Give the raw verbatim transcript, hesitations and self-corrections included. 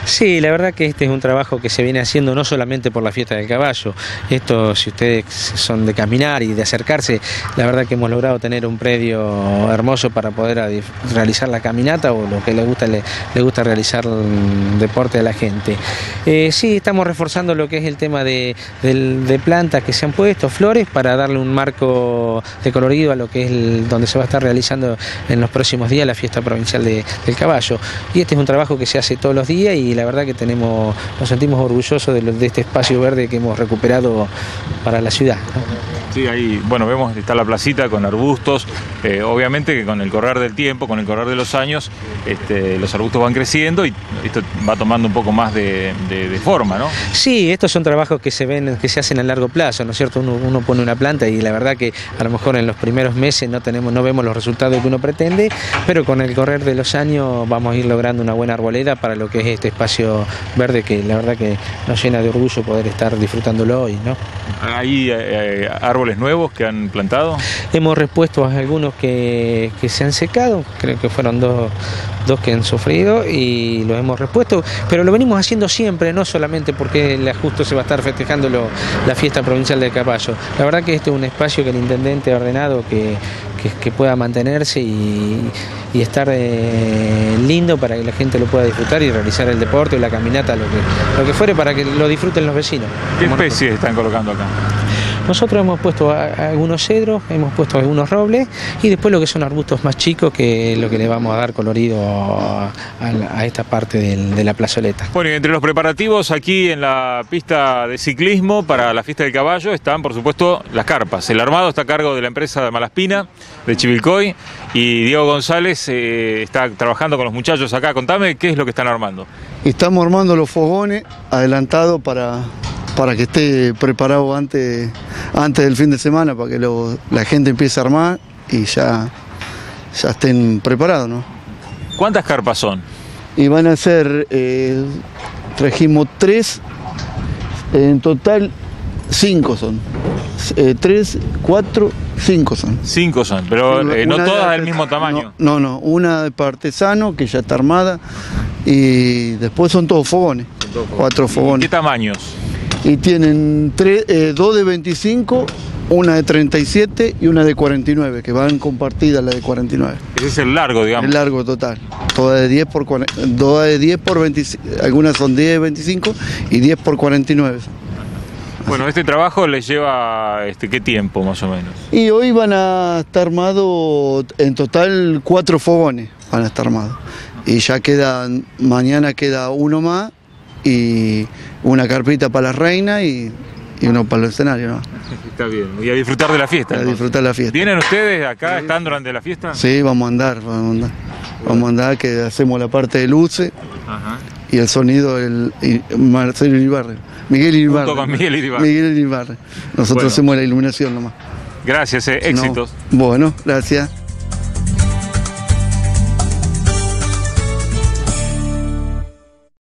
Sí, la verdad que este es un trabajo que se viene haciendo no solamente por la fiesta del caballo. Esto, si ustedes son de caminar y de acercarse, la verdad que hemos logrado tener un predio hermoso para poder realizar la caminata o lo que le gusta, le, le gusta realizar el deporte a la gente. Eh, sí, estamos reforzando lo que es el tema de, de, de plantas que se han puesto, flores, para darle un marco de colorido a lo que es el, donde se va a estar realizando en los próximos días la fiesta provincial de, del caballo. Y este es un trabajo que se hace todos los días y la verdad que tenemos, nos sentimos orgullosos de, lo, de este espacio verde que hemos recuperado para la ciudad, ¿no? Sí, ahí, bueno, vemos que está la placita con arbustos, eh, obviamente que con el correr del tiempo, con el correr de los años, este, los arbustos van creciendo y esto va tomando un poco más de, de, de forma, ¿no? Sí, estos son trabajos que se ven, que se hacen a largo plazo, ¿no es cierto? Uno, uno pone una planta y la verdad que a lo mejor en los primeros meses no tenemos, no vemos los resultados que uno pretende, pero con el correr de los años vamos a ir logrando una buena arboleda para lo que es este espacio verde que la verdad que nos llena de orgullo poder estar disfrutándolo hoy, ¿no? ¿Hay eh, árboles nuevos que han plantado? Hemos repuesto a algunos que, que se han secado, creo que fueron dos, dos que han sufrido y los hemos repuesto, pero lo venimos haciendo siempre, no solamente porque justo se va a estar festejando lo, la fiesta provincial del caballo. La verdad que este es un espacio que el intendente ha ordenado que, que, que pueda mantenerse y, y estar eh, lindo para que la gente lo pueda disfrutar y realizar el deporte o la caminata, lo que, lo que fuere, para que lo disfruten los vecinos. ¿Qué especies están colocando acá? Nosotros hemos puesto a, a algunos cedros, hemos puesto algunos robles y después lo que son arbustos más chicos, que es lo que le vamos a dar colorido a, a, a esta parte del, de la plazoleta. Bueno, y entre los preparativos aquí en la pista de ciclismo para la fiesta del caballo están, por supuesto, las carpas. El armado está a cargo de la empresa de Malaspina, de Chivilcoy, y Diego González eh, está trabajando con los muchachos acá. Contame qué es lo que están armando. Estamos armando los fogones adelantados para... para que esté preparado antes, antes del fin de semana, para que lo, la gente empiece a armar y ya, ya estén preparados, ¿no? ¿Cuántas carpas son? Y van a ser, eh, trajimos tres, en total cinco son. Eh, tres, cuatro, cinco son. Cinco son, pero eh, no todas del mismo tamaño. No, no, no, una de artesano que ya está armada y después son todos fogones, son todos fogones. Cuatro fogones. ¿Qué tamaños? Y tienen tres, eh, dos de veinticinco, una de treinta y siete y una de cuarenta y nueve, que van compartidas la de cuarenta y nueve. Ese es el largo, digamos. El largo total. Todas de diez por cuarenta, todas de diez por veinticinco, algunas son diez de veinticinco y diez por cuarenta y nueve. Bueno, este trabajo les lleva este, ¿qué tiempo más o menos? Y hoy van a estar armados en total cuatro fogones, van a estar armados. Y ya quedan, mañana queda uno más y una carpita para la reina y, y uno para el escenario, ¿no? Está bien, y a disfrutar de la fiesta. A disfrutar la fiesta. ¿Vienen ustedes acá, sí, están durante la fiesta? Sí, vamos a andar, vamos a andar. Vamos a andar, que hacemos la parte de luces. Ajá. Y el sonido, el, el Marcelo Iribarren. Miguel Iribarren. Junto con Miguel Iribarren. Miguel Iribarren. Nosotros bueno. hacemos la iluminación nomás. Gracias, eh, éxitos. No, bueno, gracias.